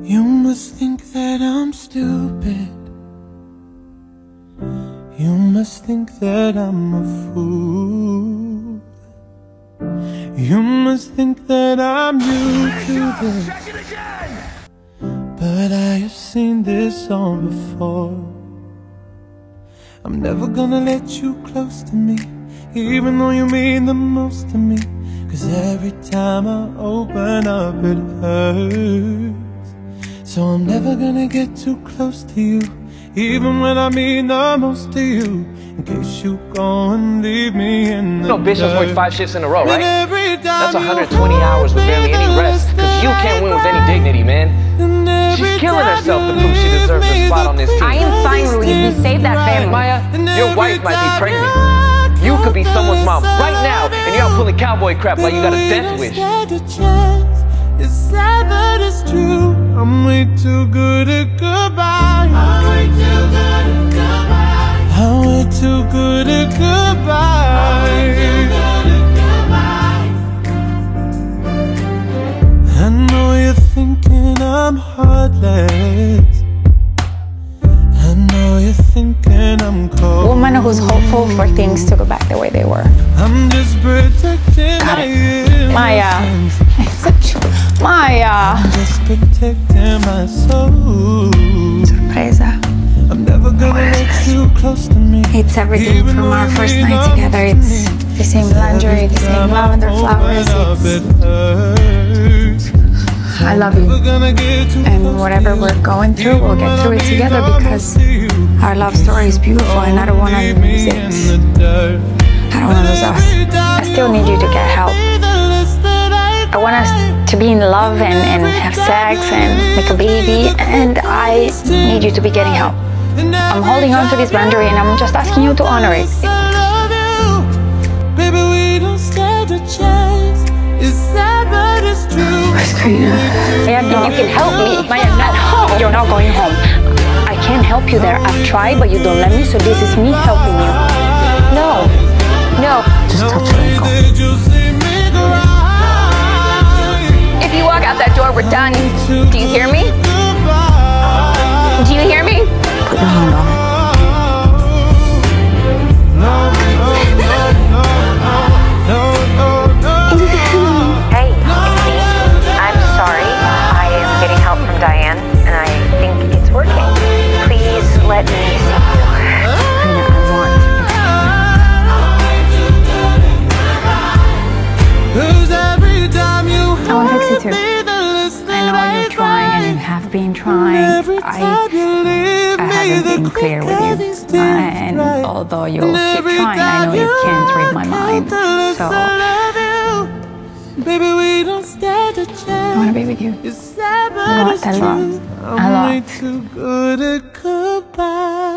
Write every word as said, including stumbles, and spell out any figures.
You must think that I'm stupid. You must think that I'm a fool. You must think that I'm new to this, but I have seen this all before. I'm never gonna let you close to me, even though you mean the most to me. Cause every time I open up it hurts. So I'm never gonna get too close to you, even when I mean the most to you, in case you go and leave me in the You know Bishop's worked five shifts in a row, right? That's one hundred twenty hours with barely any rest. Cause you can't win with any dignity, man. She's killing herself to prove she deserves a spot on this team. I am fine, Ruiz. We saved that family. Maya, your wife might be pregnant. You could be someone's mom right now, and you're out pulling cowboy crap like you got a death wish. It's sad, but it's true. I'm way too good at goodbye. I'm way too good at goodbye. I'm way too good at goodbye. I know you're thinking I'm heartless. I know you're thinking I'm cold. Woman who's hopeful for things to go back the way they were. I'm just protecting Got my it. Maya. Maya. I'm just protecting my soul. Sorpresa. I'm never gonna let you close to me. It's everything from our first night together. It's the same lingerie, the same lavender flowers. It's... I love you. And whatever we're going through, we'll get through it together because our love story is beautiful and I don't want to lose it. I don't want to lose us. I still need you to get help. I want us to be in love and, and have sex and make a baby, and I need you to be getting help. I'm holding on to this boundary and I'm just asking you to honor it. Maya, you can help me. Maya, not home. You're not going home. I can't help you there. I've tried, but you don't let me, so this is me helping you. No. No. Just touch her ankle. If you walk out that door, we're done. Do you hear me? Do you hear me? Put your hand on it. Hey, I'm sorry. I am getting help from Diane, and I think it's working. Please let me see you. I want. I want to fix it too. I know you're trying and you have been trying. I, I haven't been clear with you. Uh, and although you'll keep trying, I know you can't read my mind. So I want to be with you. A lot, a lot, a lot.